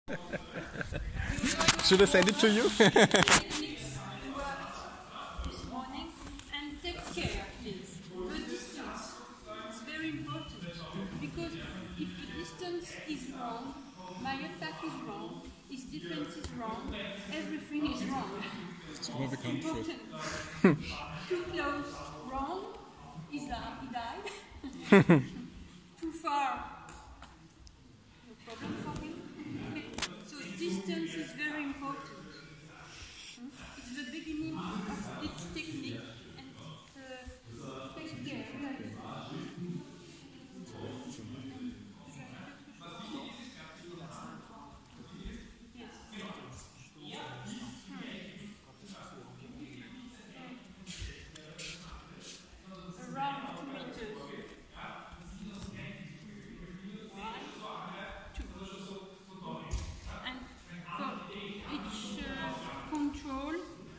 Should I send it to you? This morning, and take care, please. The distance is very important because if the distance is wrong, my attack is wrong, his defense is wrong, everything is wrong. It's bekannt für. Too close, wrong, he died. Too far, no problem for him. So distance is very important. It's the beginning of each technique and take care. Around 2 meters. 1, 2. And for each control,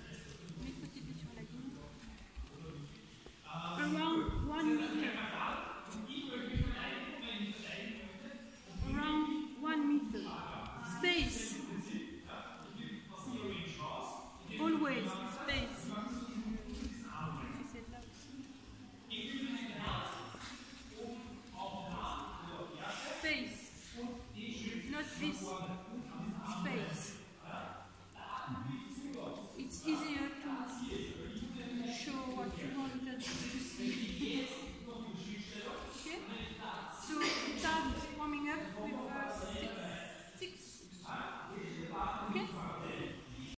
around 1 meter. Around 1 meter. Space. Always space. Space. Not this space. It's easier to show what you want to